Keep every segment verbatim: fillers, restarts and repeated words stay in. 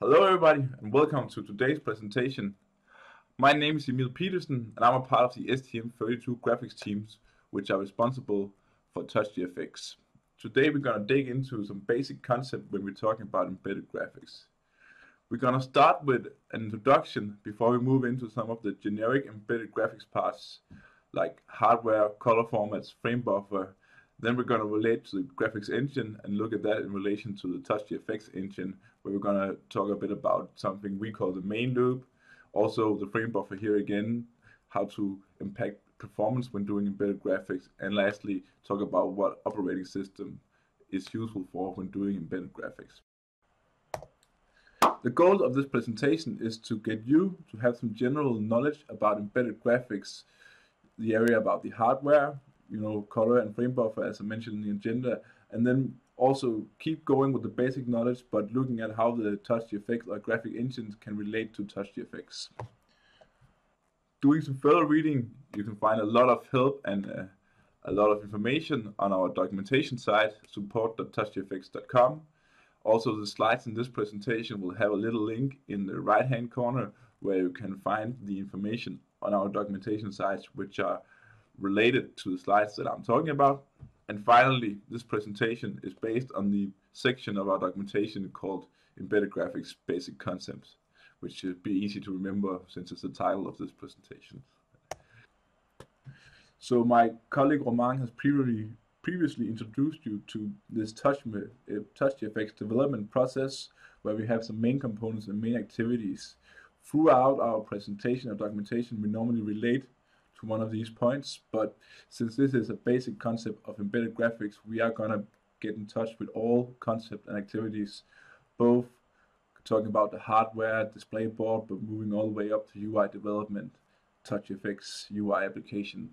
Hello everybody and welcome to today's presentation. My name is Emil Petersen and I'm a part of the S T M thirty-two graphics teams which are responsible for TouchGFX. Today we're going to dig into some basic concepts when we're talking about embedded graphics. We're going to start with an introduction before we move into some of the generic embedded graphics parts like hardware, color formats, frame buffer. Then we're going to relate to the graphics engine and look at that in relation to the TouchGFX engine, where we're going to talk a bit about something we call the main loop, also the frame buffer here again, how to impact performance when doing embedded graphics, and lastly talk about what operating system is useful for when doing embedded graphics. The goal of this presentation is to get you to have some general knowledge about embedded graphics, the area about the hardware, you know, color and frame buffer as I mentioned in the agenda, and then also keep going with the basic knowledge but looking at how the TouchGFX or graphic engines can relate to TouchGFX. Doing some further reading, you can find a lot of help and uh, a lot of information on our documentation site, support dot touch G F X dot com. Also, the slides in this presentation will have a little link in the right hand corner where you can find the information on our documentation sites which are related to the slides that I'm talking about. And finally, this presentation is based on the section of our documentation called Embedded Graphics Basic Concepts, which should be easy to remember since it's the title of this presentation. So my colleague Roman has previously previously introduced you to this Touch, uh, TouchGFX development process, where we have some main components and main activities. Throughout our presentation or documentation, we normally relate to one of these points, but since this is a basic concept of embedded graphics, we are going to get in touch with all concepts and activities, both talking about the hardware, display board, but moving all the way up to U I development, TouchGFX U I application.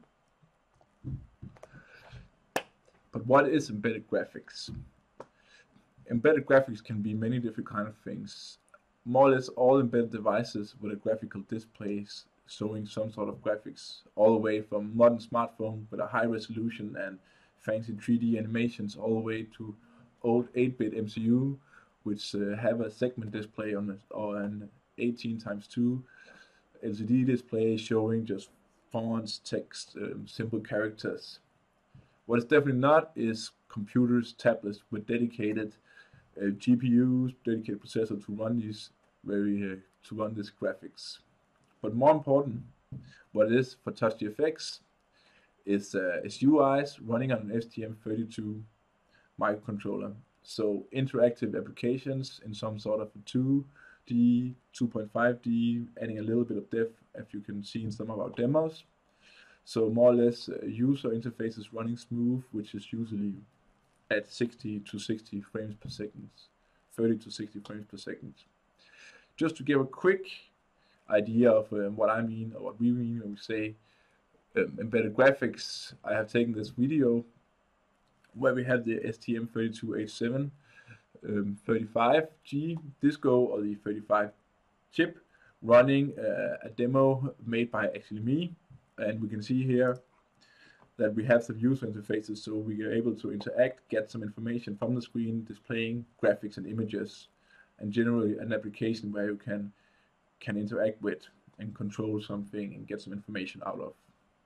But what is embedded graphics? Embedded graphics can be many different kind of things. More or less all embedded devices with a graphical displays showing some sort of graphics, all the way from modern smartphone with a high resolution and fancy three D animations, all the way to old eight bit M C U, which uh, have a segment display on it, or an eighteen times two L C D display showing just fonts, text, um, simple characters. What it's definitely not is computers, tablets with dedicated uh, G P Us, dedicated processor to run these very uh, to run this graphics. But more important, what it is for TouchGFX is, uh, is U Is running on an S T M thirty-two microcontroller. So interactive applications in some sort of a two D, two point five D, adding a little bit of depth, as you can see in some of our demos. So more or less uh, user interfaces running smooth, which is usually at sixty to sixty frames per second, thirty to sixty frames per second. Just to give a quick idea of um, what I mean or what we mean when we say um, embedded graphics, I have taken this video where we have the S T M thirty-two H seven um, thirty-five G Disco or the thirty-five chip running uh, a demo made by actually me, and we can see here that we have some user interfaces, so we are able to interact, get some information from the screen, displaying graphics and images, and generally an application where you can can interact with and control something and get some information out of.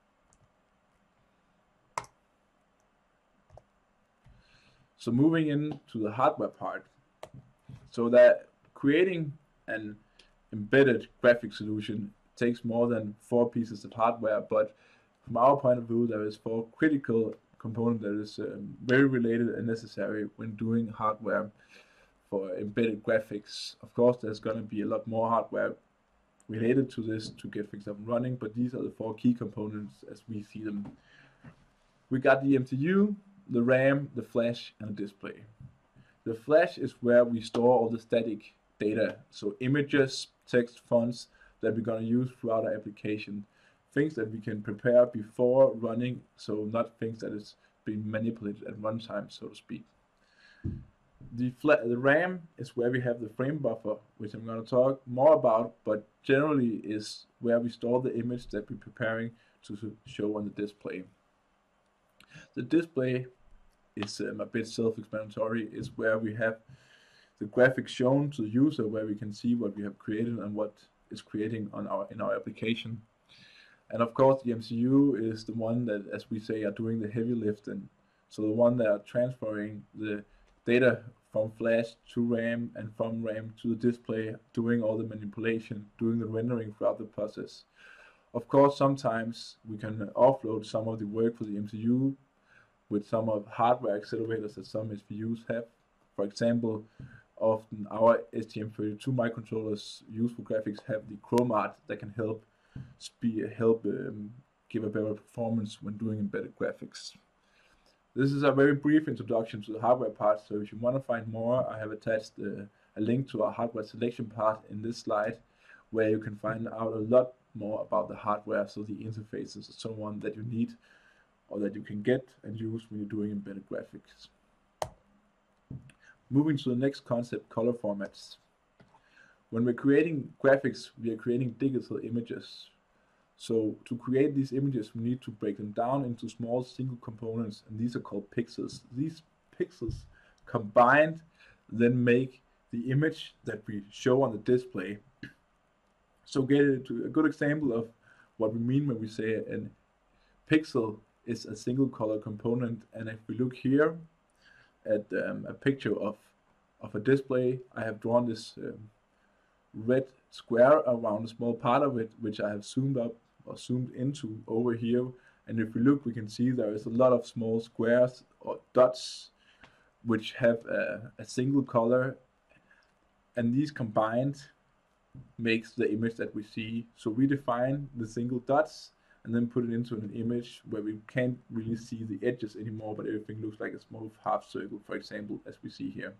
So moving into the hardware part, so that creating an embedded graphic solution takes more than four pieces of hardware, but from our point of view there is four critical components that is um, very related and necessary when doing hardware for embedded graphics. Of course there's going to be a lot more hardware related to this to get things up and running, but these are the four key components as we see them. We got the M C U, the RAM, the flash, and the display. The flash is where we store all the static data, so images, text, fonts that we're going to use throughout our application, things that we can prepare before running, so not things that is being manipulated at runtime, so to speak. The, the RAM is where we have the frame buffer, which I'm going to talk more about, but generally is where we store the image that we're preparing to show on the display. The display is um, a bit self-explanatory, is where we have the graphic shown to the user, where we can see what we have created and what is creating on our in our application. And of course, the M C U is the one that, as we say, are doing the heavy lifting. So the one that are transferring the data from flash to RAM and from RAM to the display, doing all the manipulation, doing the rendering throughout the process. Of course, sometimes we can offload some of the work for the M C U with some of hardware accelerators that some S P Us have. For example, often our S T M thirty-two microcontrollers used for graphics have the Chromart that can help speed, help um, give a better performance when doing embedded graphics. This is a very brief introduction to the hardware part, so if you want to find more, I have attached uh, a link to our hardware selection part in this slide, where you can find out a lot more about the hardware, so the interfaces and so on that you need or that you can get and use when you're doing embedded graphics. Moving to the next concept, color formats. When we're creating graphics, we are creating digital images. So to create these images, we need to break them down into small single components, and these are called pixels. These pixels combined then make the image that we show on the display. So get into a good example of what we mean when we say a pixel is a single color component. And if we look here at um, a picture of, of a display, I have drawn this um, red square around a small part of it, which I have zoomed up or zoomed into over here. And if we look, we can see there is a lot of small squares or dots which have a, a single color, and these combined makes the image that we see. So we define the single dots and then put it into an image where we can't really see the edges anymore, but everything looks like a small half circle, for example, as we see here.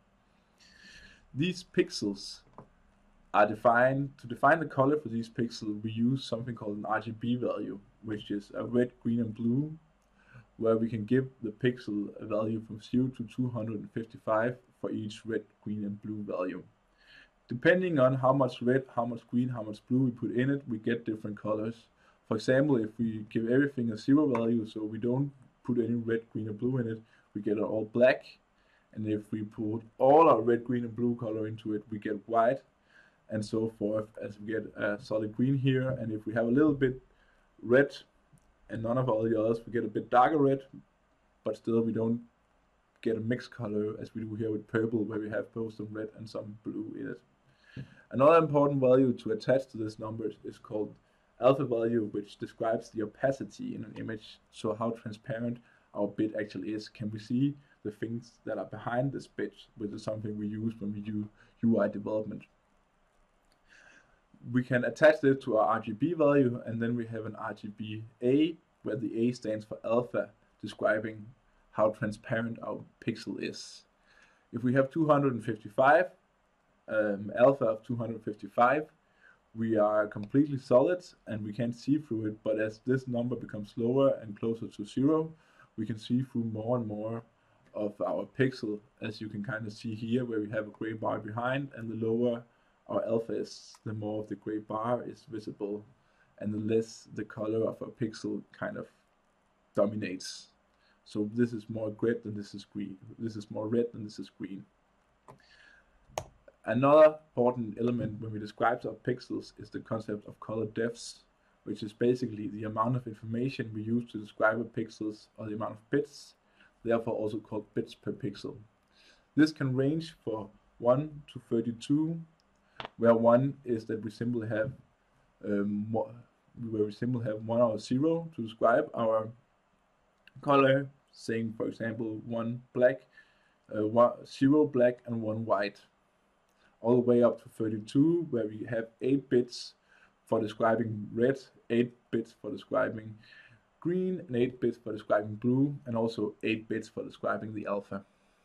These pixels are defined, to define the color for these pixels, we use something called an R G B value, which is a red, green, and blue, where we can give the pixel a value from zero to two hundred fifty-five for each red, green, and blue value. Depending on how much red, how much green, how much blue we put in it, we get different colors. For example, if we give everything a zero value, so we don't put any red, green, or blue in it, we get it all black. And if we put all our red, green, and blue color into it, we get white, and so forth, as we get a solid green here. And if we have a little bit red and none of all the others, we get a bit darker red, but still we don't get a mixed color as we do here with purple, where we have both some red and some blue in it. Another important value to attach to this number is called alpha value, which describes the opacity in an image, so how transparent our bit actually is. Can we see the things that are behind this bit, which is something we use when we do U I development. We can attach this to our R G B value, and then we have an R G B A, where the A stands for alpha, describing how transparent our pixel is. If we have two hundred fifty-five, um, alpha of two hundred fifty-five, we are completely solid and we can't see through it, but as this number becomes lower and closer to zero, we can see through more and more of our pixel, as you can kind of see here, where we have a gray bar behind, and the lower our alpha is, the more of the gray bar is visible, and the less the color of our pixel kind of dominates. So this is more red than this is green. This is more red than this is green. Another important element when we describe our pixels is the concept of color depths, which is basically the amount of information we use to describe our pixels, or the amount of bits, therefore also called bits per pixel. This can range from one to thirty-two, where one is that we simply have um, where we simply have one or zero to describe our color, saying for example one black, uh, one, zero black and one white, all the way up to thirty-two, where we have eight bits for describing red, eight bits for describing green, and eight bits for describing blue, and also eight bits for describing the alpha.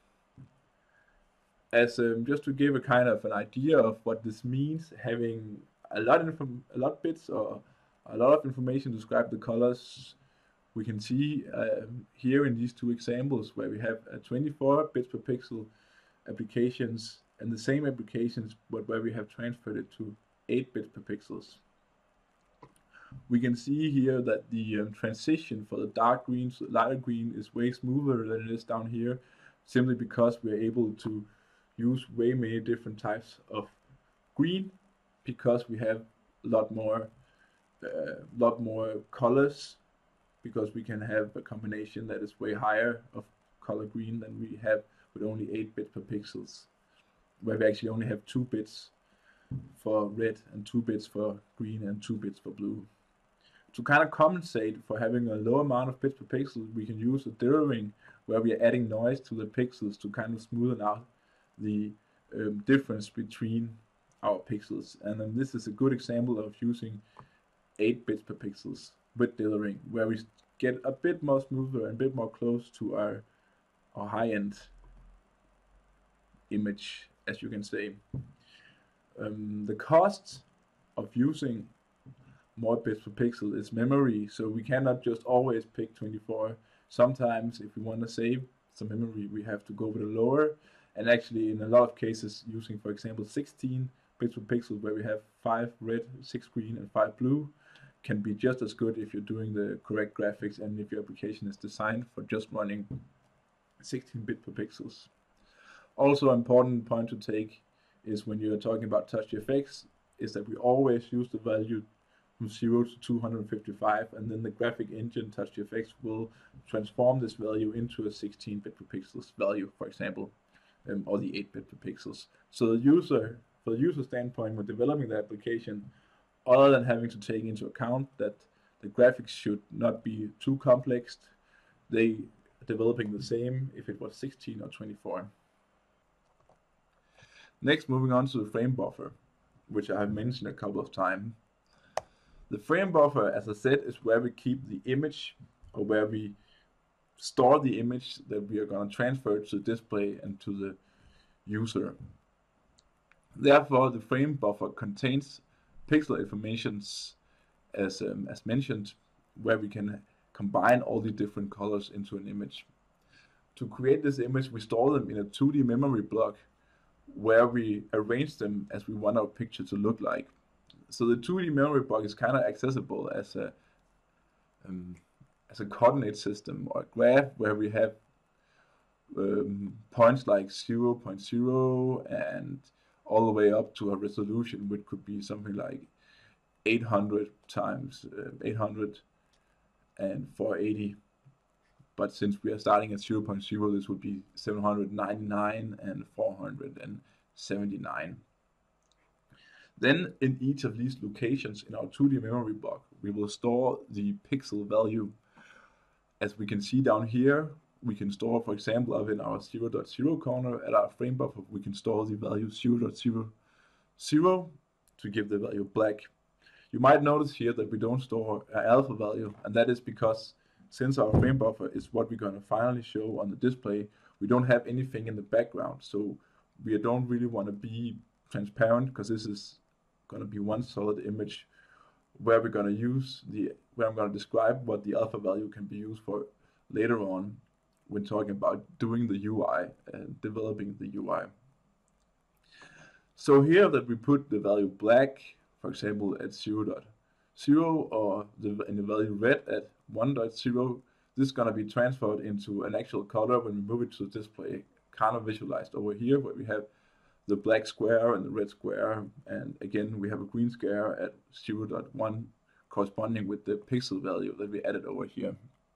As um, just to give a kind of an idea of what this means, having a lot of a lot bits or a lot of information to describe the colors, we can see um, here in these two examples where we have uh, twenty-four bits per pixel applications, and the same applications, but where we have transferred it to eight bits per pixels. We can see here that the um, transition for the dark green to the lighter green is way smoother than it is down here, simply because we are able to use way many different types of green because we have a lot more, uh, lot more colors, because we can have a combination that is way higher of color green than we have with only eight bits per pixels, where we actually only have two bits for red and two bits for green and two bits for blue. To kind of compensate for having a low amount of bits per pixel, we can use a dithering where we are adding noise to the pixels to kind of smoothen out the um, difference between our pixels. And then this is a good example of using eight bits per pixels with dithering, where we get a bit more smoother and a bit more close to our, our high-end image, as you can say. Um, the cost of using more bits per pixel is memory, so we cannot just always pick twenty-four. Sometimes if we want to save some memory, we have to go with a lower, and actually in a lot of cases using, for example, sixteen bits per pixel, where we have five red, six green and five blue, can be just as good if you're doing the correct graphics and if your application is designed for just running sixteen bit per pixels. Also, an important point to take is when you're talking about TouchGFX is that we always use the value from zero to two hundred fifty-five, and then the graphic engine TouchGFX will transform this value into a sixteen bit per pixels value, for example, um, or the eight bit per pixels. So the user, for the user standpoint, when developing the application, other than having to take into account that the graphics should not be too complex, they are developing the same if it was sixteen or twenty-four. Next, moving on to the frame buffer, which I have mentioned a couple of times. The frame buffer, as I said, is where we keep the image, or where we store the image that we are going to transfer to the display and to the user. Therefore, the frame buffer contains pixel informations, as, um, as mentioned, where we can combine all the different colors into an image. To create this image, we store them in a two D memory block where we arrange them as we want our picture to look like. So the two D memory block is kind of accessible as a um, as a coordinate system or a graph where we have um, points like zero point zero and all the way up to a resolution which could be something like eight hundred times uh, eight hundred and four eighty. But since we are starting at zero point zero, this would be seven hundred ninety-nine and four hundred seventy-nine. Then in each of these locations in our two D memory block, we will store the pixel value. As we can see down here, we can store, for example, up in our zero point zero corner at our frame buffer, we can store the value zero point zero zero to give the value black. You might notice here that we don't store an alpha value, and that is because since our frame buffer is what we're going to finally show on the display, we don't have anything in the background. So we don't really want to be transparent, because this is going to be one solid image where we're going to use the, where I'm going to describe what the alpha value can be used for later on when talking about doing the U I and developing the U I. So here that we put the value black, for example, at zero point zero, or the, in the value red at one point zero, this is going to be transferred into an actual color when we move it to the display, kind of visualized over here, where we have the black square and the red square, and again we have a green square at zero point one corresponding with the pixel value that we added over here.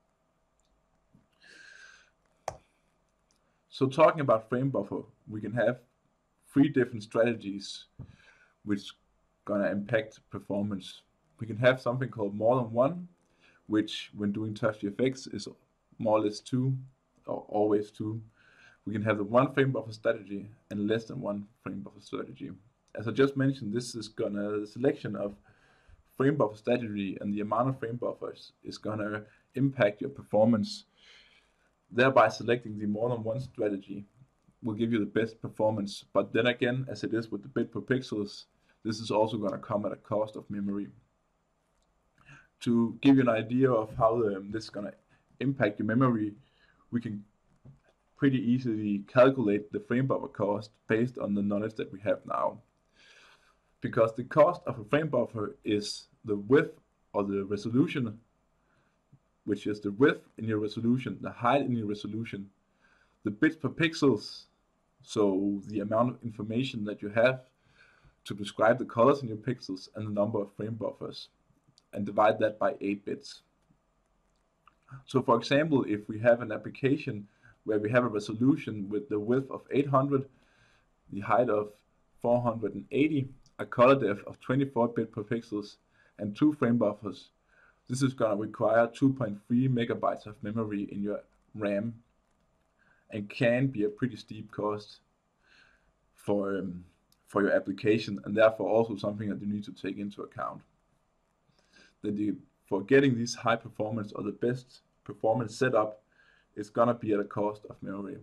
So talking about frame buffer, we can have three different strategies which gonna impact performance. We can have something called more than one, which when doing TouchGFX is more or less two, or always two. We can have the one frame buffer strategy and less than one frame buffer strategy. As I just mentioned, this is gonna, the selection of frame buffer strategy and the amount of frame buffers is gonna impact your performance. Thereby selecting the more than one strategy will give you the best performance. But then again, as it is with the bit per pixels, this is also gonna come at a cost of memory. To give you an idea of how um, this is gonna impact your memory, we can pretty easily calculate the frame buffer cost based on the knowledge that we have now. Because the cost of a frame buffer is the width or the resolution, which is the width in your resolution, the height in your resolution, the bits per pixels, So the amount of information that you have to describe the colors in your pixels and the number of frame buffers, and divide that by eight bits. So for example, if we have an application where we have a resolution with the width of eight hundred, the height of four hundred eighty, a color depth of twenty-four bit per pixels, and two frame buffers, this is going to require two point three megabytes of memory in your RAM, and can be a pretty steep cost for um, for your application, and therefore also something that you need to take into account. That you, for getting this high performance or the best performance setup, is gonna be at a cost of memory.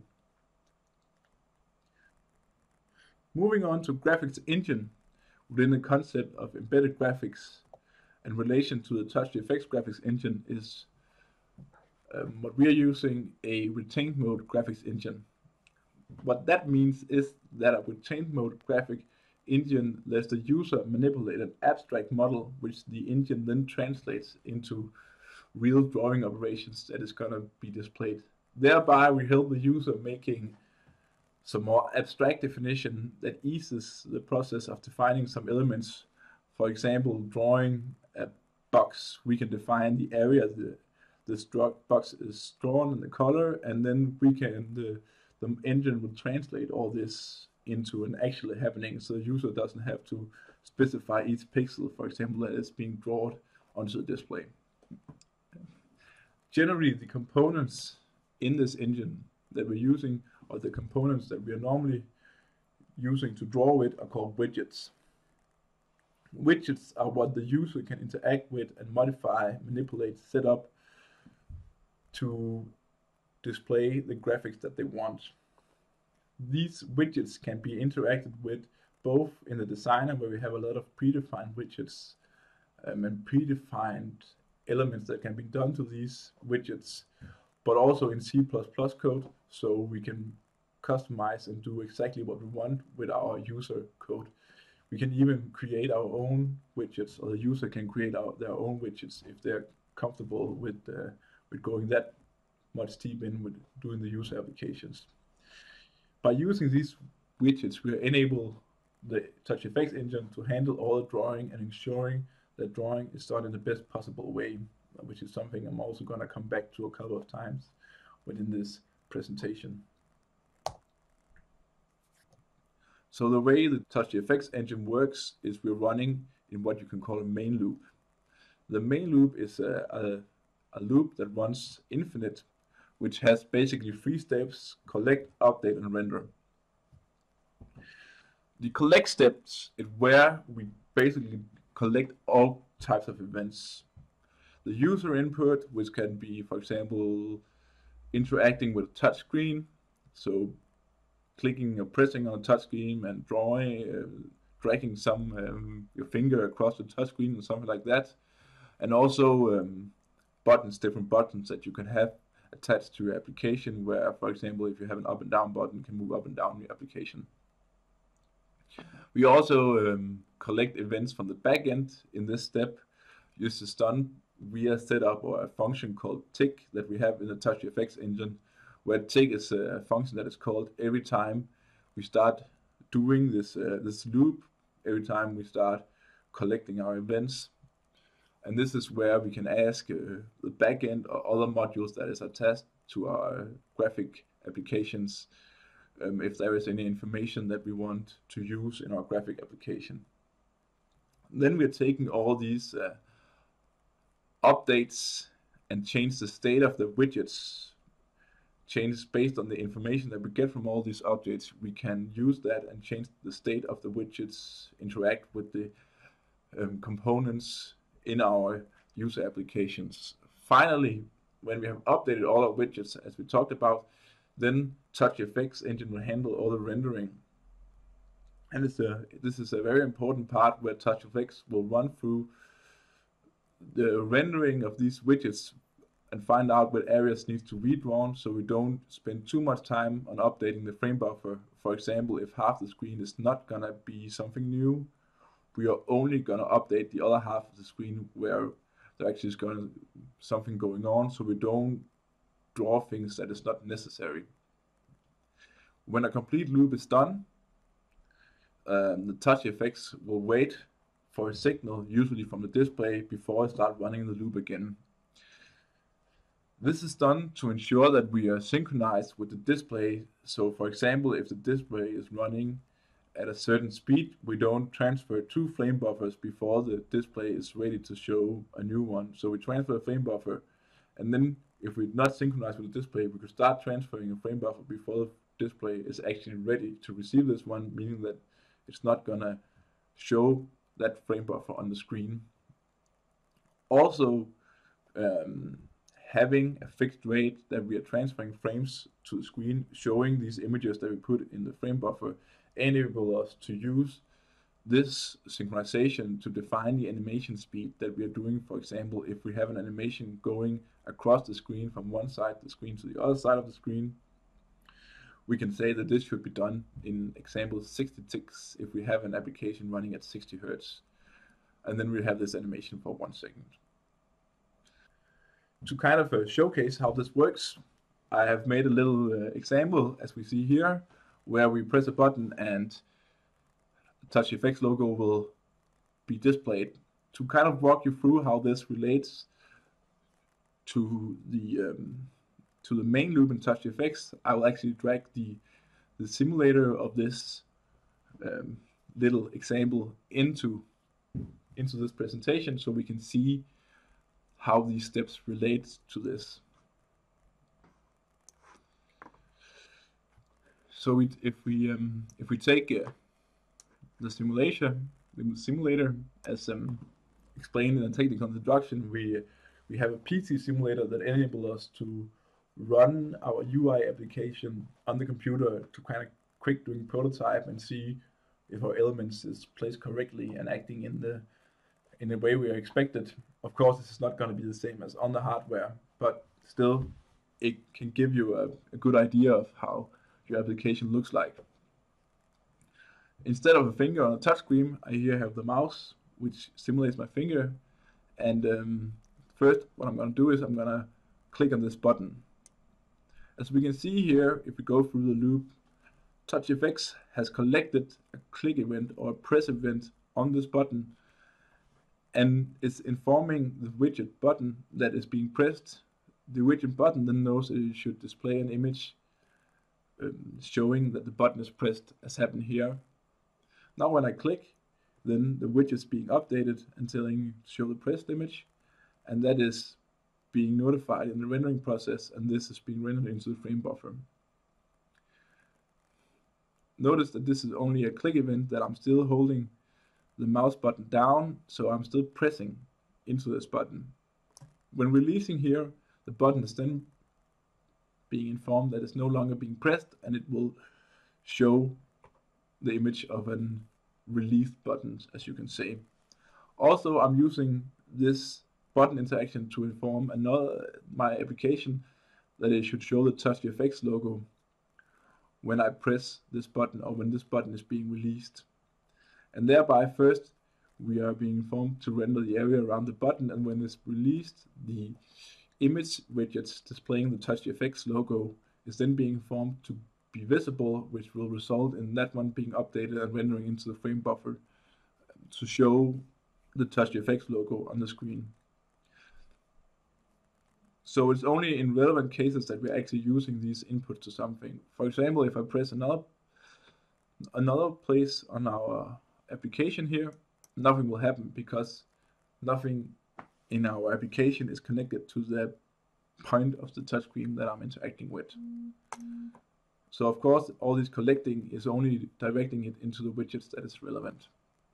Moving on to graphics engine within the concept of embedded graphics in relation to the TouchGFX graphics engine is um, what we are using a retained mode graphics engine. What that means is that a retained mode graphic engine lets the user manipulate an abstract model, which the engine then translates into real drawing operations that is going to be displayed. Thereby, we help the user making some more abstract definition that eases the process of defining some elements. For example, drawing a box, we can define the area the this box is drawn and the color, and then we can the the engine will translate all this into an actually happening, so the user doesn't have to specify each pixel, for example, that is being drawn onto the display. Generally, the components in this engine that we're using, or the components that we are normally using to draw with, are called widgets. Widgets are what the user can interact with and modify, manipulate, set up to display the graphics that they want. These widgets can be interacted with both in the designer, where we have a lot of predefined widgets um, and predefined elements that can be done to these widgets, but also in C plus plus code, so we can customize and do exactly what we want with our user code. We can even create our own widgets, or the user can create our, their own widgets if they're comfortable with, uh, with going that much deep in with doing the user applications. By using these widgets, we enable the TouchGFX engine to handle all the drawing and ensuring that drawing is done in the best possible way, which is something I'm also going to come back to a couple of times within this presentation. So the way the TouchGFX engine works is we're running in what you can call a main loop. The main loop is a, a, a loop that runs infinite, which has basically three steps: collect, update, and render. The collect steps is where we basically collect all types of events. The user input, which can be, for example, interacting with a touch screen, so clicking or pressing on a touch screen and drawing, uh, dragging some um, your finger across the touch screen or something like that, and also um, buttons, different buttons that you can have attached to your application, where, for example, if you have an up and down button, you can move up and down your application. We also um, collect events from the backend. In this step, this is done via setup or a function called tick that we have in the TouchGFX engine, where tick is a function that is called every time we start doing this uh, this loop, every time we start collecting our events. And this is where we can ask uh, the backend or other modules that is attached to our graphic applications um, if there is any information that we want to use in our graphic application. Then we're taking all these uh, updates and change the state of the widgets. Changes based on the information that we get from all these updates. We can use that and change the state of the widgets, interact with the um, components in our user applications. Finally, when we have updated all our widgets, as we talked about, then TouchGFX engine will handle all the rendering. And it's a, this is a very important part where TouchGFX will run through the rendering of these widgets and find out what areas need to be redrawn, so we don't spend too much time on updating the frame buffer. For example, if half the screen is not gonna be something new, we are only gonna update the other half of the screen where there actually is gonna something going on, so we don't draw things that is not necessary. When a complete loop is done, um, the TouchGFX will wait for a signal, usually from the display, before I start running the loop again. This is done to ensure that we are synchronized with the display. So for example, if the display is running at a certain speed, we don't transfer two frame buffers before the display is ready to show a new one. So we transfer a frame buffer, and then if we're not synchronized with the display, we could start transferring a frame buffer before the display is actually ready to receive this one, meaning that it's not gonna show that frame buffer on the screen. Also, um, having a fixed rate that we are transferring frames to the screen, showing these images that we put in the frame buffer, enable us to use this synchronization to define the animation speed that we are doing. For example, if we have an animation going across the screen from one side of the screen to the other side of the screen, we can say that this should be done in example sixty-six if we have an application running at sixty hertz. And then we have this animation for one second. To kind of uh, showcase how this works, I have made a little uh, example, as we see here, where we press a button and the TouchGFX logo will be displayed. To kind of walk you through how this relates to the um, to the main loop in TouchGFX, I will actually drag the the simulator of this um, little example into into this presentation, so we can see how these steps relate to this. So we, if we um, if we take uh, the simulation, the simulator, as um, explained in the technical introduction, we we have a P C simulator that enables us to run our U I application on the computer to kind of quick doing prototype and see if our elements is placed correctly and acting in the in the way we are expected. Of course, this is not going to be the same as on the hardware, but still, it can give you a, a good idea of how your application looks like. Instead of a finger on a touchscreen, I here have the mouse, which simulates my finger. And um, first, what I'm going to do is I'm going to click on this button. As we can see here, if we go through the loop, TouchGFX has collected a click event or a press event on this button, and is informing the widget button that is being pressed. The widget button then knows that it should display an image um, showing that the button is pressed, as happened here. Now when I click, then the widget is being updated and telling to show the pressed image, and that is being notified in the rendering process, and this is being rendered into the frame buffer. Notice that this is only a click event, that I'm still holding the mouse button down, so I'm still pressing into this button. When releasing here, the button is then being informed that it's no longer being pressed, and it will show the image of a released button, as you can see. Also, I'm using this button interaction to inform another my application that it should show the TouchGFX logo when I press this button, or when this button is being released. And thereby, first, we are being informed to render the area around the button, and when it's released, the image widget displaying the TouchGFX logo is then being informed to be visible, which will result in that one being updated and rendering into the frame buffer to show the TouchGFX logo on the screen. So it's only in relevant cases that we're actually using these inputs to something. For example, if I press another another place on our application here, nothing will happen because nothing in our application is connected to the point of the touchscreen that I'm interacting with. So of course, all this collecting is only directing it into the widgets that is relevant.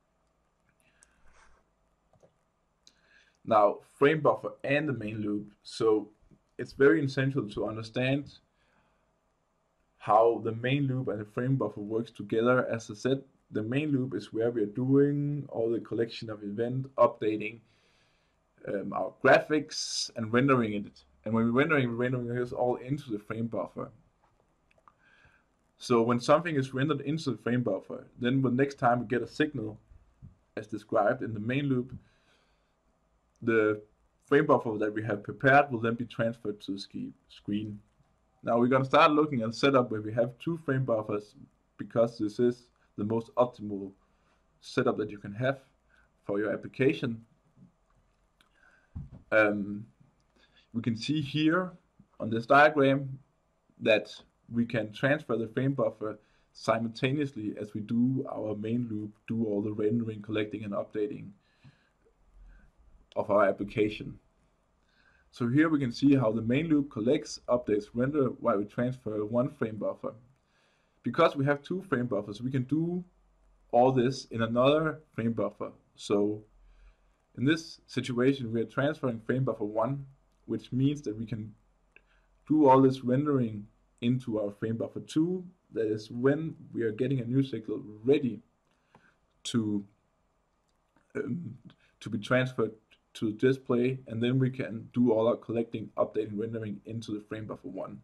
Now, frame buffer and the main loop. So it's very essential to understand how the main loop and the frame buffer works together. As I said, the main loop is where we are doing all the collection of event, updating um, our graphics and rendering it. And when we're rendering, we're rendering this all into the frame buffer. So when something is rendered into the frame buffer, then the next time we get a signal, as described in the main loop, the frame buffer that we have prepared will then be transferred to the screen. Now we're going to start looking at a setup where we have two frame buffers, because this is the most optimal setup that you can have for your application. Um, we can see here on this diagram that we can transfer the frame buffer simultaneously as we do our main loop, do all the rendering, collecting, and updating of our application. So here we can see how the main loop collects, updates, render while we transfer one frame buffer. Because we have two frame buffers, we can do all this in another frame buffer. So in this situation, we are transferring frame buffer one, which means that we can do all this rendering into our frame buffer two. That is when we are getting a new signal ready to um, to be transferred to the display, and then we can do all our collecting, updating, rendering into the frame buffer one.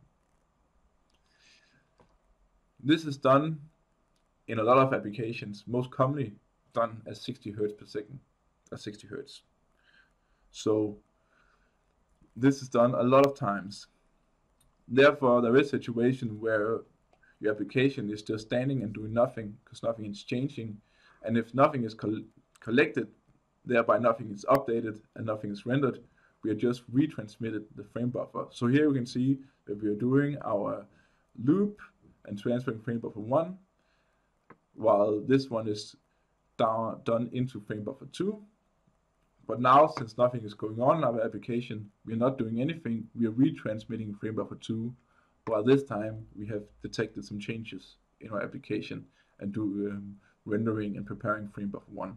This is done in a lot of applications, most commonly done at sixty hertz per second, or sixty hertz. So this is done a lot of times. Therefore, there is a situation where your application is just standing and doing nothing because nothing is changing, and if nothing is col collected, thereby nothing is updated and nothing is rendered, we are just retransmitted the frame buffer. So here we can see that we are doing our loop and transferring frame buffer one, while this one is down, done into frame buffer two. But now, since nothing is going on in our application, we are not doing anything, we are retransmitting frame buffer two, while this time we have detected some changes in our application and do um, rendering and preparing frame buffer one.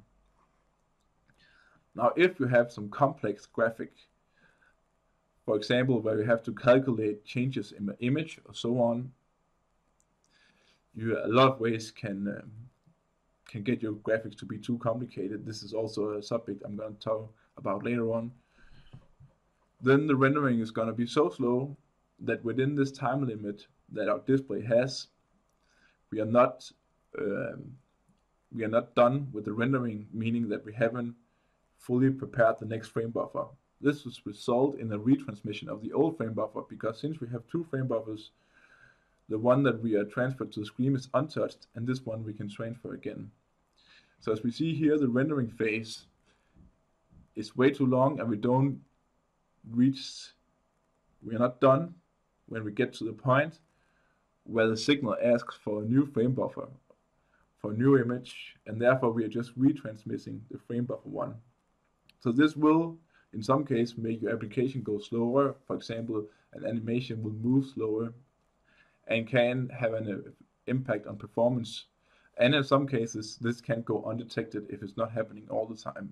Now, if you have some complex graphic, for example, where you have to calculate changes in the image or so on, you a lot of ways can um, can get your graphics to be too complicated. This is also a subject I'm going to talk about later on. Then the rendering is going to be so slow that within this time limit that our display has, we are not um, we are not done with the rendering, meaning that we haven't fully prepared the next frame buffer. This will result in a retransmission of the old frame buffer, because since we have two frame buffers, the one that we are transferred to the screen is untouched, and this one we can transfer again. So as we see here, the rendering phase is way too long, and we don't reach, we are not done when we get to the point where the signal asks for a new frame buffer, for a new image, and therefore we are just retransmitting the frame buffer one. So this will, in some case, make your application go slower. For example, an animation will move slower and can have an uh, impact on performance. And in some cases, this can go undetected if it's not happening all the time.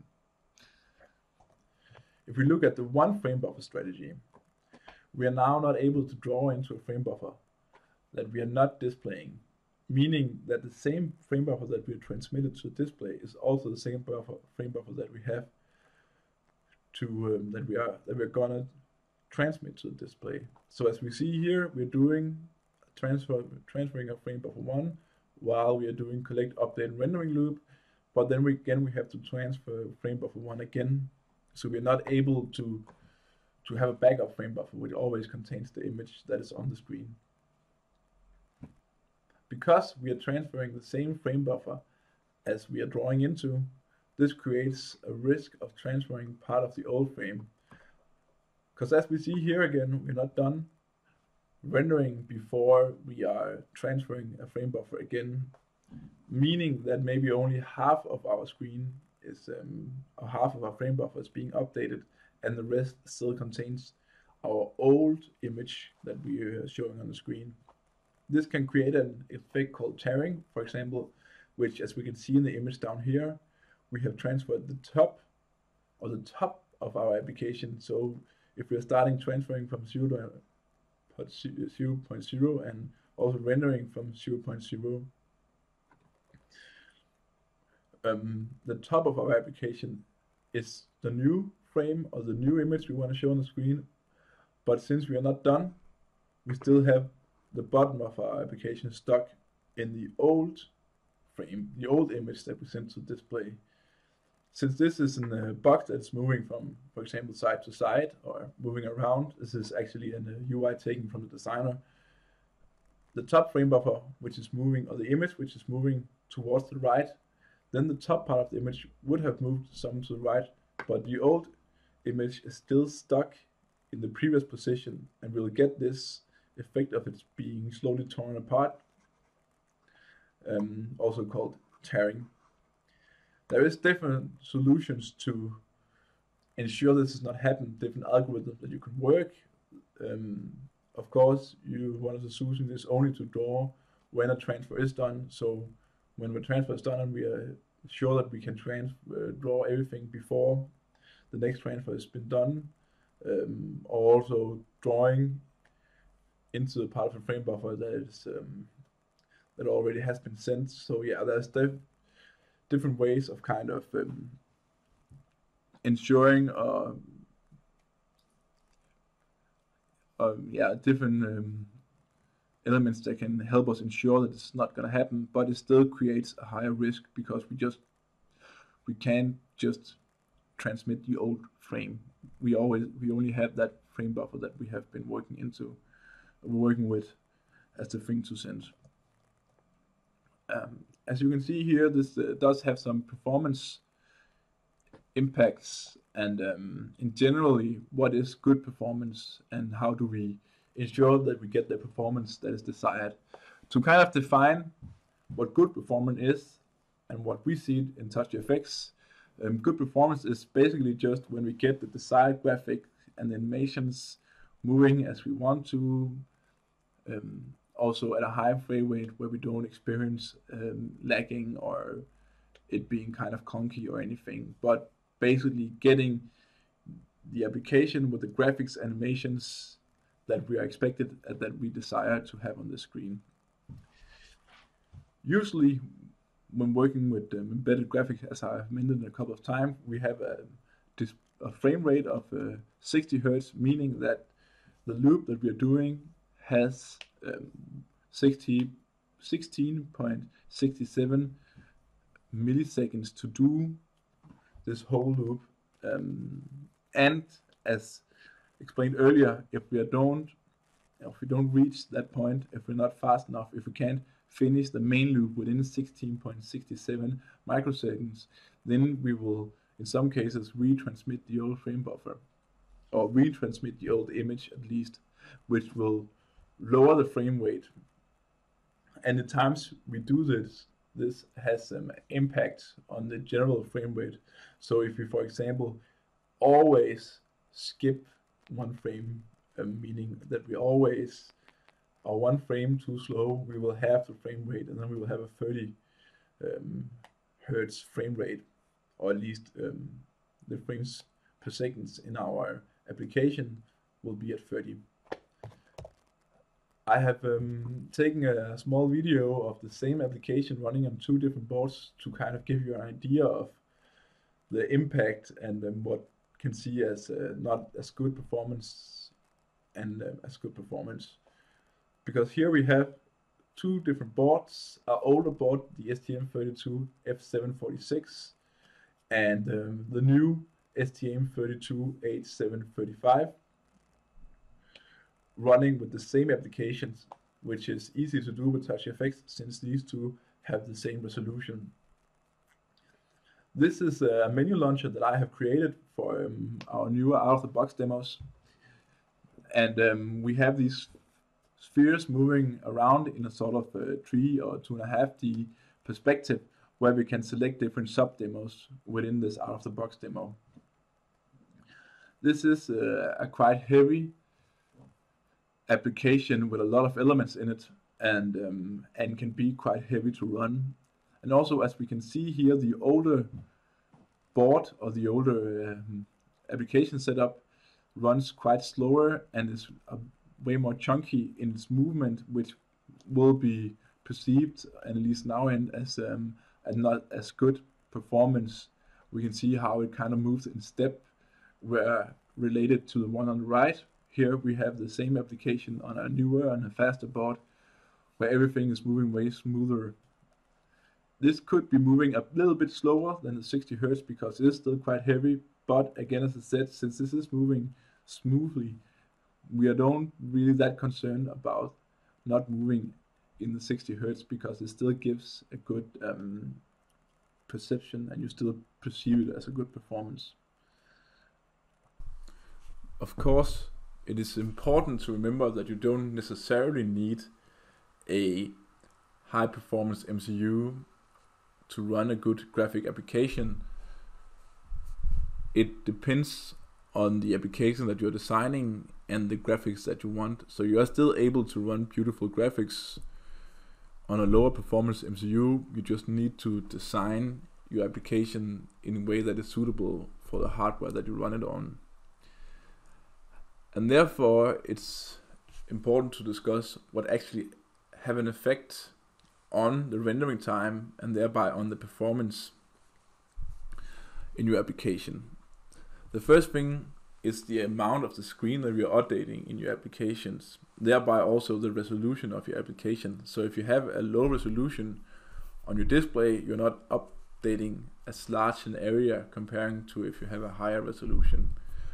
If we look at the one frame buffer strategy, we are now not able to draw into a frame buffer that we are not displaying, meaning that the same frame buffer that we are transmitted to the display is also the same buffer, frame buffer that we have to um, that we are that we're gonna transmit to the display. So as we see here, we're doing transfer transferring a frame buffer one while we are doing collect, update, and rendering loop, but then we again we have to transfer frame buffer one again, so we're not able to to have a backup frame buffer which always contains the image that is on the screen. Because we are transferring the same frame buffer as we are drawing into, this creates a risk of transferring part of the old frame. Because as we see here again, we're not done rendering before we are transferring a frame buffer again, meaning that maybe only half of our screen is, um, or half of our frame buffer is being updated, and the rest still contains our old image that we are showing on the screen. This can create an effect called tearing, for example, which, as we can see in the image down here, we have transferred the top or the top of our application. So if we're starting transferring from zero point zero and also rendering from zero point zero, um, the top of our application is the new frame or the new image we want to show on the screen. But since we are not done, we still have the bottom of our application stuck in the old frame, the old image that we sent to display. Since this is in a box that's moving from, for example, side to side or moving around, this is actually a U I taken from the designer. the top frame buffer, which is moving, or the image which is moving towards the right, then the top part of the image would have moved some to the right, but the old image is still stuck in the previous position, and we'll get this effect of it being slowly torn apart, um, also called tearing. There is different solutions to ensure this does not happen, different algorithms that you can work. Um, of course, you one of the solutions is only to draw when a transfer is done. So when the transfer is done, and we are sure that we can transfer, draw everything before the next transfer has been done, um, or also drawing into the part of the frame buffer that is um, that already has been sent. So yeah, there's dif different ways of kind of um, ensuring uh, um, yeah different um, elements that can help us ensure that it's not going to happen, but it still creates a higher risk because we just we can't just transmit the old frame. We always we only have that frame buffer that we have been working into, working with as the thing to send. Um, as you can see here, this uh, does have some performance impacts, and um, in generally, what is good performance, and how do we ensure that we get the performance that is desired? To kind of define what good performance is and what we see in TouchGFX, um, good performance is basically just when we get the desired graphic and the animations moving as we want to, um, also at a high frame rate where we don't experience um, lagging or it being kind of clunky or anything, but basically getting the application with the graphics animations that we are expected, uh, that we desire to have on the screen. Usually, when working with um, embedded graphics, as I've mentioned a couple of times, we have a, a frame rate of uh, sixty hertz, meaning that the loop that we are doing has um, sixteen point six seven milliseconds to do this whole loop. Um, and as explained earlier, if we don't, if we don't reach that point, if we're not fast enough, if we can't finish the main loop within sixteen point six seven microseconds, then we will, in some cases, retransmit the old frame buffer, or retransmit the old image at least, which will lower the frame rate. And the times we do this, this has some impact on the general frame rate. So if we, for example, always skip one frame, um, meaning that we always are one frame too slow, we will have the frame rate, and then we will have a thirty um, hertz frame rate, or at least um, the frames per second in our application will be at thirty. I have um, taken a small video of the same application running on two different boards to kind of give you an idea of the impact and um, what can see as uh, not as good performance and uh, as good performance. Because here we have two different boards, our older board, the S T M thirty-two F seven forty-six, and um, the new S T M thirty-two H seven thirty-five, running with the same applications, which is easy to do with TouchGFX since these two have the same resolution. This is a menu launcher that I have created for um, our newer out-of-the-box demos, and um, we have these spheres moving around in a sort of a three or two and a half D perspective, where we can select different sub-demos within this out-of-the-box demo. This is uh, a quite heavy application with a lot of elements in it, and um, and can be quite heavy to run. And also, as we can see here, the older board or the older um, application setup runs quite slower and is uh, way more chunky in its movement, which will be perceived, and at least now, and as um, and not as good performance. We can see how it kind of moves in step, where related to the one on the right. Here we have the same application on a newer and a faster board, where everything is moving way smoother. This could be moving a little bit slower than the sixty hertz because it is still quite heavy, but again, as I said, since this is moving smoothly, we are don't really that concerned about not moving in the sixty hertz because it still gives a good um, perception, and you still perceive it as a good performance. Of course, it is important to remember that you don't necessarily need a high performance M C U to run a good graphic application. It depends on the application that you're designing and the graphics that you want. So you are still able to run beautiful graphics on a lower performance M C U. You just need to design your application in a way that is suitable for the hardware that you run it on. And therefore it's important to discuss what actually have an effect on the rendering time and thereby on the performance in your application. The first thing is the amount of the screen that you're updating in your applications, thereby also the resolution of your application. So if you have a low resolution on your display, you're not updating as large an area comparing to if you have a higher resolution.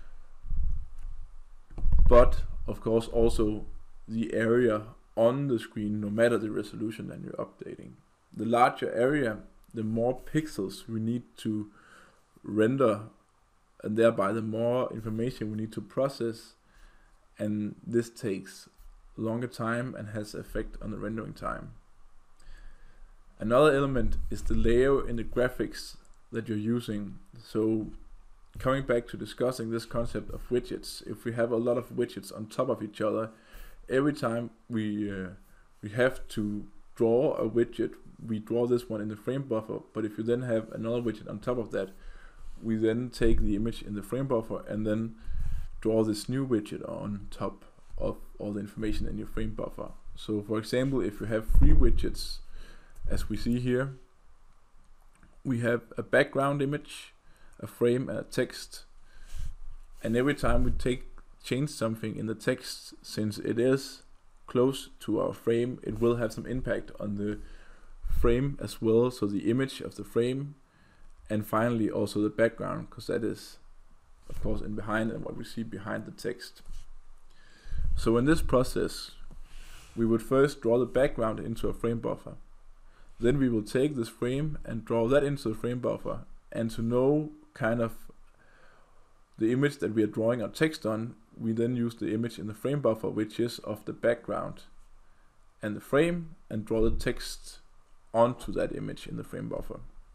But of course also the area on the screen, no matter the resolution that you're updating. The larger area, the more pixels we need to render, and thereby the more information we need to process, and this takes longer time and has effect on the rendering time. Another element is the layer in the graphics that you're using. So coming back to discussing this concept of widgets, if we have a lot of widgets on top of each other, every time we uh, we have to draw a widget, we draw this one in the frame buffer, but if you then have another widget on top of that, we then take the image in the frame buffer and then draw this new widget on top of all the information in your frame buffer. So for example, if you have three widgets, as we see here, we have a background image, a frame, and a text, and every time we take change something in the text, since it is close to our frame, it will have some impact on the frame as well, so the image of the frame, and finally also the background, because that is of course in behind and what we see behind the text. So in this process we would first draw the background into a frame buffer, then we will take this frame and draw that into the frame buffer, and to know kind of the image that we are drawing our text on, we then use the image in the frame buffer, which is of the background and the frame, and draw the text onto that image in the frame buffer.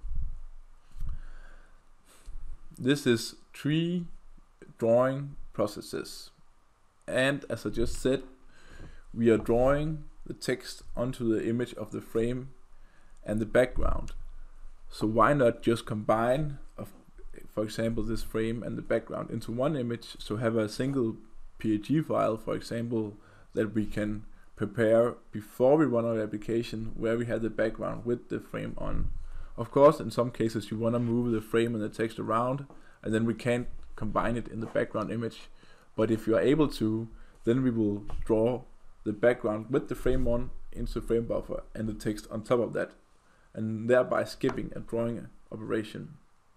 This is three drawing processes, and as I just said, we are drawing the text onto the image of the frame and the background. So why not just combine, of, for example, this frame and the background into one image, so have a single P N G file, for example, that we can prepare before we run our application, where we have the background with the frame on. Of course, in some cases you want to move the frame and the text around, and then we can't combine it in the background image. But if you are able to, then we will draw the background with the frame on into the frame buffer and the text on top of that, and thereby skipping a drawing operation.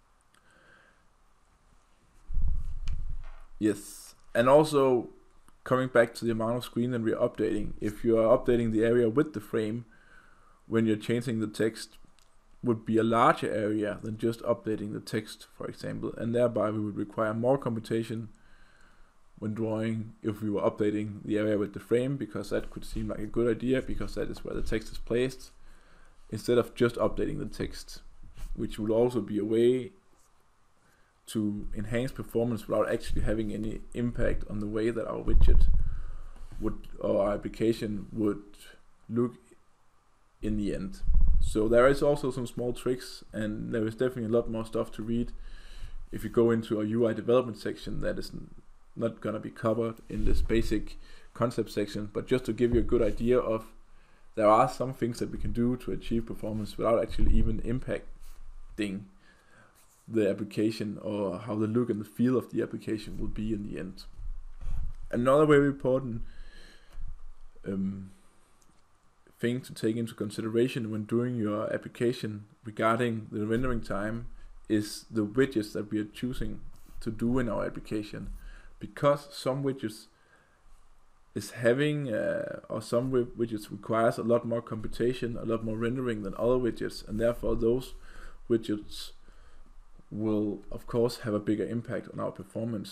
Yes, and also coming back to the amount of screen that we are updating, if you are updating the area with the frame when you're changing the text, would be a larger area than just updating the text, for example, and thereby we would require more computation when drawing if we were updating the area with the frame, because that could seem like a good idea, because that is where the text is placed, instead of just updating the text, which would also be a way to enhance performance without actually having any impact on the way that our widget would, or our application would look in the end. So there is also some small tricks, and there is definitely a lot more stuff to read if you go into a U I development section that is not going to be covered in this basic concept section, but just to give you a good idea of, there are some things that we can do to achieve performance without actually even impacting the application or how the look and the feel of the application will be in the end. Another very important um, thing to take into consideration when doing your application regarding the rendering time is the widgets that we are choosing to do in our application, because some widgets is having, uh, or some widgets requires a lot more computation, a lot more rendering than other widgets, and therefore those widgets will of course have a bigger impact on our performance.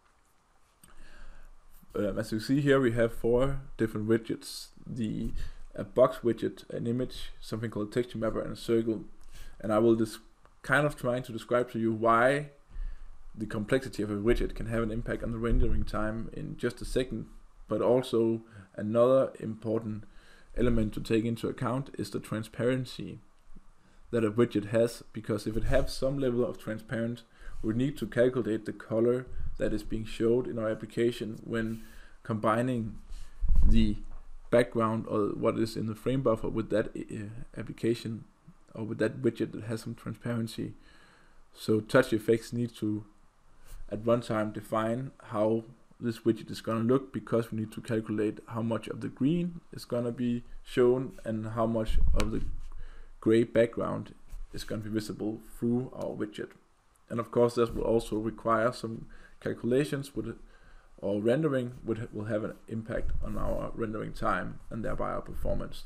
Um, as you see here, we have four different widgets: the a box widget, an image, something called texture mapper, and a circle. And I will just kind of trying to describe to you why the complexity of a widget can have an impact on the rendering time in just a second. But also another important element to take into account is the transparency that a widget has, because if it has some level of transparency, we need to calculate the color that is being showed in our application when combining the background or what is in the frame buffer with that uh, application or with that widget that has some transparency. So TouchGFX needs to at runtime define how this widget is going to look, because we need to calculate how much of the green is going to be shown and how much of the gray background is going to be visible through our widget. And of course this will also require some calculations with it, or rendering would will have an impact on our rendering time and thereby our performance.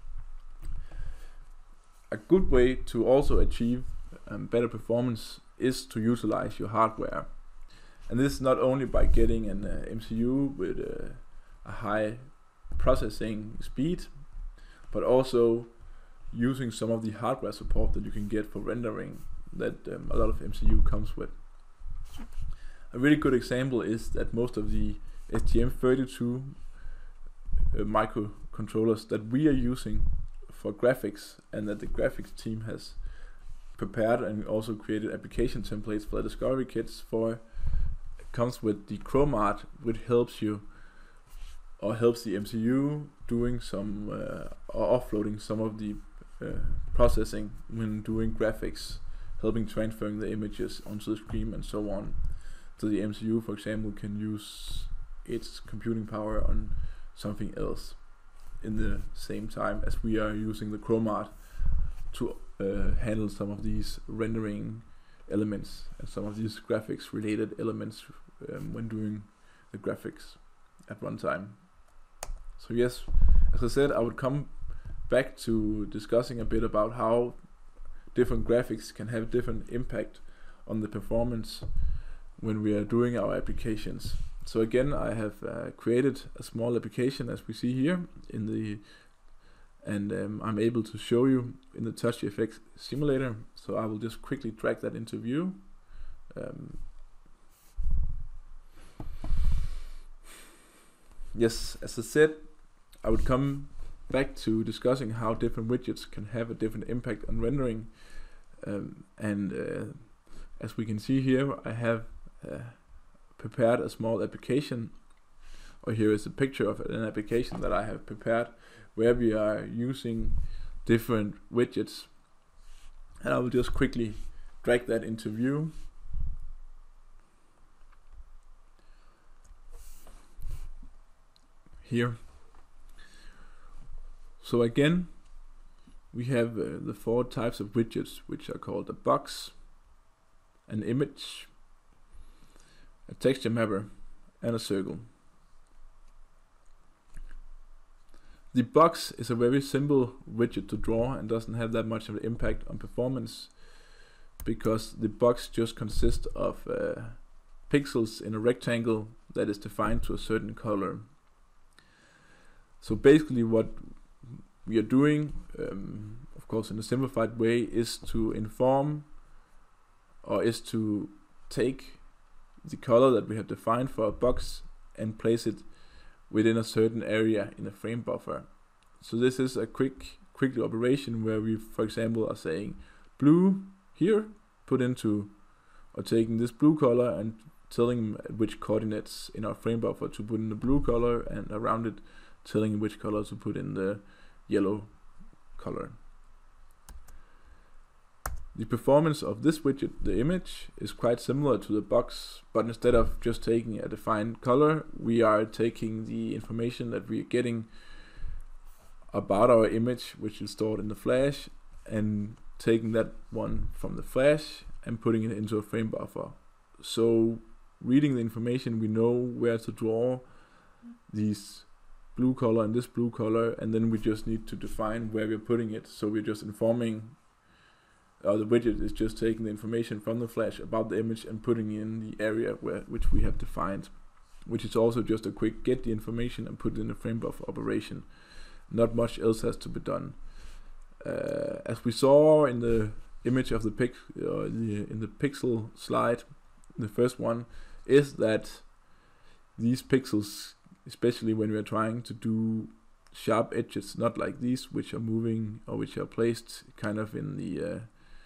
A good way to also achieve um, better performance is to utilize your hardware. And this is not only by getting an uh, M C U with uh, a high processing speed, but also using some of the hardware support that you can get for rendering that um, a lot of M C U comes with. A really good example is that most of the S T M thirty-two uh, microcontrollers that we are using for graphics, and that the graphics team has prepared and also created application templates for the discovery kits for, comes with the ChromeArt, which helps you or helps the M C U doing some uh, or offloading some of the uh, processing when doing graphics, helping transferring the images onto the screen and so on. So the M C U, for example, can use its computing power on something else in the same time as we are using the ChromeArt to uh, handle some of these rendering elements and some of these graphics related elements um, when doing the graphics at runtime. So yes, as I said, I would come back to discussing a bit about how different graphics can have different impact on the performance when we are doing our applications. So again, I have uh, created a small application as we see here in the, and um, I'm able to show you in the TouchGFX simulator. So I will just quickly drag that into view. Um, yes, as I said, I would come back to discussing how different widgets can have a different impact on rendering. Um, and uh, as we can see here, I have uh, prepared a small application, or here is a picture of an application that I have prepared where we are using different widgets, and I will just quickly drag that into view. Here. So again, we have uh, the four types of widgets, which are called a box, an image, a texture mapper, and a circle. The box is a very simple widget to draw and doesn't have that much of an impact on performance, because the box just consists of uh, pixels in a rectangle that is defined to a certain color. So basically what we are doing, um, of course in a simplified way, is to inform or is to take the color that we have defined for a box and place it within a certain area in a frame buffer. So this is a quick quick operation where we, for example, are saying blue here, put into, or taking this blue color and telling which coordinates in our frame buffer to put in the blue color, and around it telling which color to put in the yellow color. The performance of this widget, the image, is quite similar to the box, but instead of just taking a defined color, we are taking the information that we are getting about our image, which is stored in the flash, and taking that one from the flash and putting it into a frame buffer. So reading the information, we know where to draw these blue color and this blue color, and then we just need to define where we're putting it. So we're just informing, or the widget is just taking the information from the flash about the image and putting in the area where which we have defined, which is also just a quick get the information and put it in a frame buffer operation. Not much else has to be done. Uh, as we saw in the image of the pic, uh, the, in the pixel slide, the first one, is that these pixels, especially when we are trying to do sharp edges, not like these, which are moving or which are placed kind of in the uh,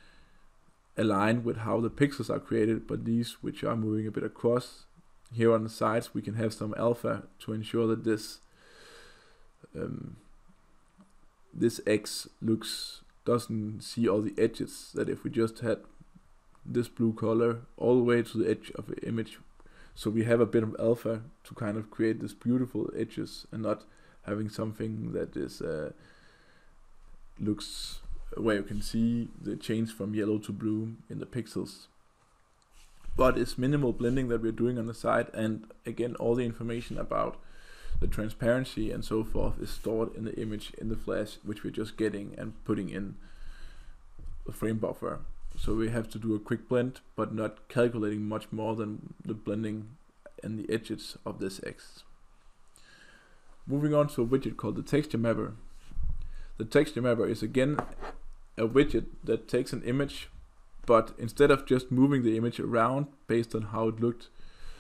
aligned with how the pixels are created, but these which are moving a bit across. Here on the sides, we can have some alpha to ensure that this um, this X looks doesn't see all the edges. That if we just had this blue color all the way to the edge of the image, so we have a bit of alpha to kind of create this beautiful edges and not having something that is uh, looks where you can see the change from yellow to blue in the pixels. But it's minimal blending that we're doing on the side, and again, all the information about the transparency and so forth is stored in the image in the flash, which we're just getting and putting in the frame buffer. So we have to do a quick blend, but not calculating much more than the blending and the edges of this X. Moving on to a widget called the texture mapper. The texture mapper is again a widget that takes an image, but instead of just moving the image around based on how it looked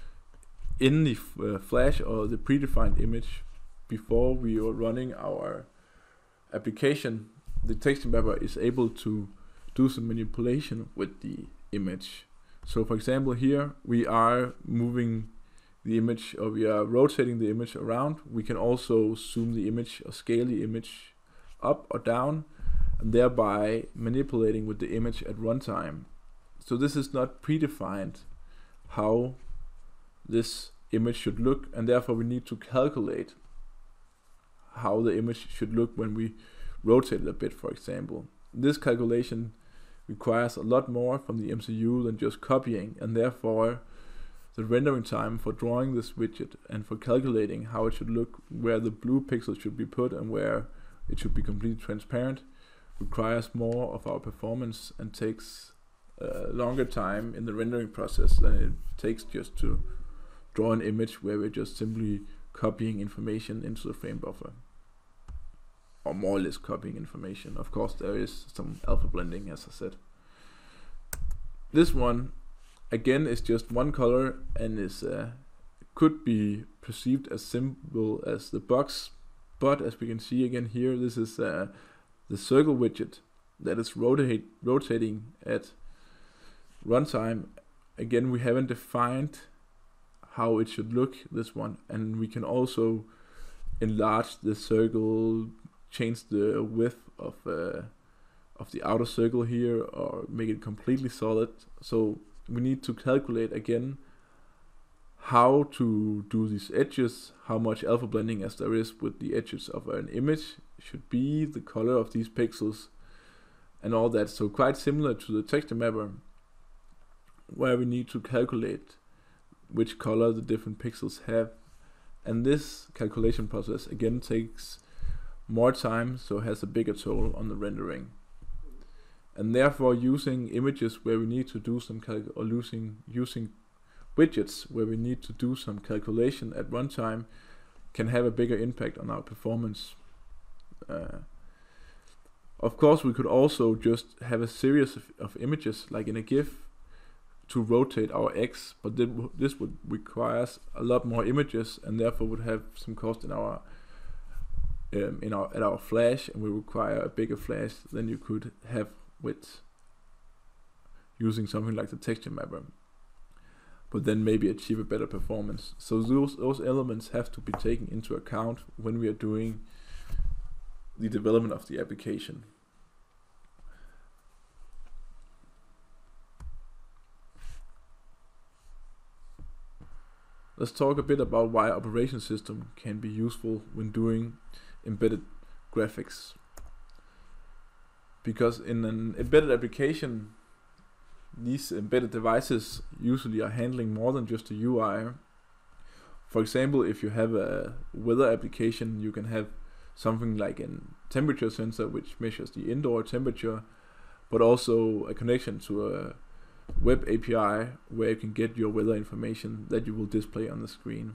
in the uh, flash or the predefined image before we were running our application, the texture mapper is able to do some manipulation with the image. So for example, here we are moving the image, or we are rotating the image around. We can also zoom the image or scale the image up or down, and thereby manipulating with the image at runtime. So this is not predefined how this image should look, and therefore we need to calculate how the image should look when we rotate it a bit, for example. This calculation requires a lot more from the M C U than just copying, and therefore the rendering time for drawing this widget and for calculating how it should look, where the blue pixels should be put and where it should be completely transparent, requires more of our performance and takes a longer time in the rendering process than it takes just to draw an image where we're just simply copying information into the frame buffer, or more or less copying information. Of course, there is some alpha blending, as I said. This one again is just one color and is uh, could be perceived as simple as the box, but as we can see again here, this is uh, the circle widget that is rotate rotating at runtime. Again, we haven't defined how it should look, this one, and we can also enlarge the circle, change the width of uh, of the outer circle here, or make it completely solid. So we need to calculate again how to do these edges, how much alpha blending as there is with the edges of an image should be, the color of these pixels and all that. So quite similar to the texture mapper, where we need to calculate which color the different pixels have, and this calculation process again takes more time, so has a bigger toll on the rendering. And therefore, using images where we need to do some cal or using using widgets where we need to do some calculation at runtime can have a bigger impact on our performance. Uh, of course, we could also just have a series of, of images like in a GIF to rotate our X, but th this would require a lot more images and therefore would have some cost in our um, in our at our flash, and we require a bigger flash than you could have with using something like the texture mapper, but then maybe achieve a better performance. So those those elements have to be taken into account when we are doing the development of the application. Let's talk a bit about why operation system can be useful when doing embedded graphics. Because in an embedded application, these embedded devices usually are handling more than just a U I. For example, if you have a weather application, you can have something like a temperature sensor which measures the indoor temperature, but also a connection to a web A P I where you can get your weather information that you will display on the screen.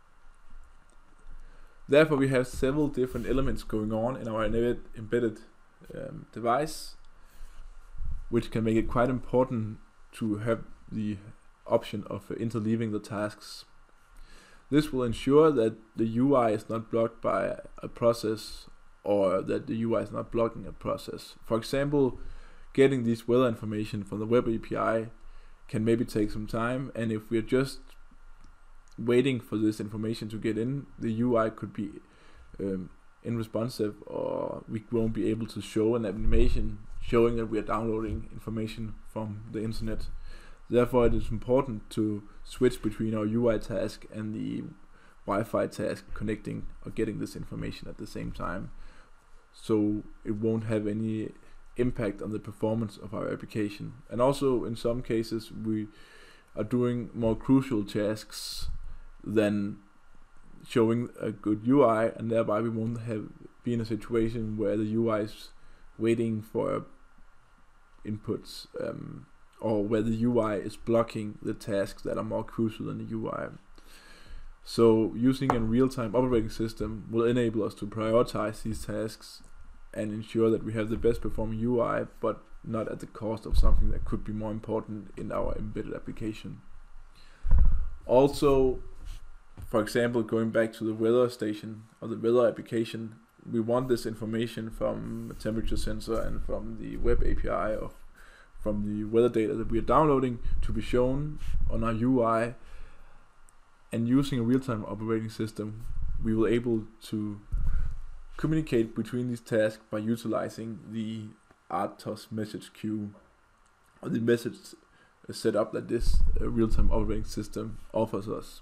Therefore, we have several different elements going on in our embedded um, device, which can make it quite important to have the option of uh, interleaving the tasks. This will ensure that the U I is not blocked by a process, or that the U I is not blocking a process. For example, getting this weather information from the web A P I can maybe take some time, and if we're just waiting for this information to get in, the U I could be um, unresponsive, or we won't be able to show an animation showing that we are downloading information from the internet. Therefore, it is important to switch between our U I task and the Wi-Fi task, connecting or getting this information at the same time, so it won't have any impact on the performance of our application. And also, in some cases, we are doing more crucial tasks than showing a good U I, and thereby we won't have be in a situation where the U I is waiting for inputs, um, or where the U I is blocking the tasks that are more crucial than the U I. So using a real-time operating system will enable us to prioritize these tasks and ensure that we have the best performing U I, but not at the cost of something that could be more important in our embedded application. Also, for example, going back to the weather station or the weather application, we want this information from a temperature sensor and from the web A P I, or from the weather data that we are downloading, to be shown on our U I. And using a real-time operating system, we will able to communicate between these tasks by utilizing the R T O S message queue, or the message setup that this uh, real-time operating system offers us.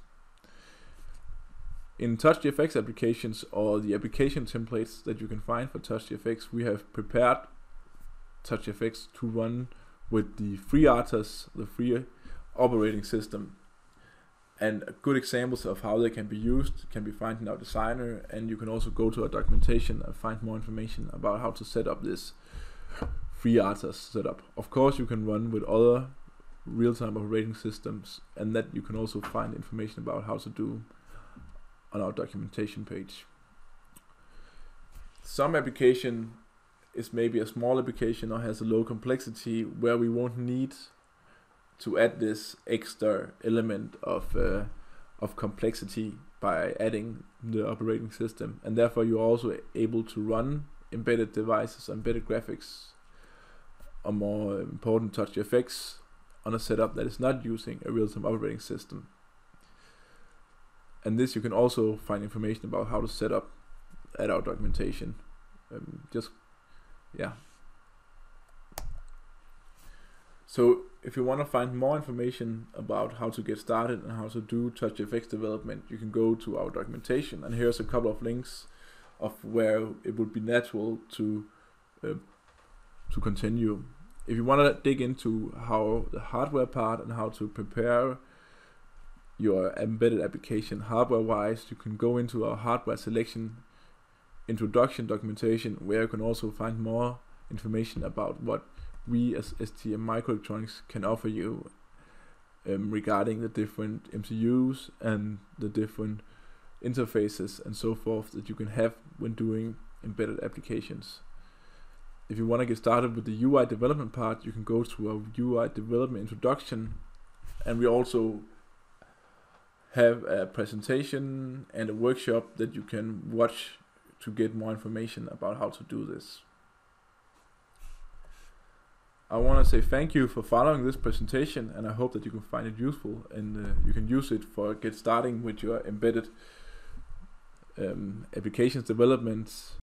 In TouchGFX applications, or the application templates that you can find for TouchGFX, we have prepared TouchGFX to run with the free R T O S, the free operating system. And good examples of how they can be used can be found in our designer, and you can also go to our documentation and find more information about how to set up this free R T O S setup. Of course, you can run with other real-time operating systems, and that you can also find information about how to do on our documentation page. Some application is maybe a small application or has a low complexity, where we won't need to add this extra element of uh, of complexity by adding the operating system, and therefore you're also able to run embedded devices, embedded graphics, or more important TouchGFX on a setup that is not using a real-time operating system. And this you can also find information about how to set up at our documentation. Um, just yeah. So if you want to find more information about how to get started and how to do TouchGFX development, you can go to our documentation, and here's a couple of links of where it would be natural to uh, to continue. If you want to dig into how the hardware part and how to prepare your embedded application hardware-wise, you can go into our hardware selection introduction documentation, where you can also find more information about what we as STMicroelectronics can offer you um, regarding the different M C Us and the different interfaces and so forth that you can have when doing embedded applications. If you want to get started with the U I development part, you can go to our U I development introduction, and we also have a presentation and a workshop that you can watch to get more information about how to do this. I want to say thank you for following this presentation, and I hope that you can find it useful, and uh, you can use it for get starting with your embedded um, applications development.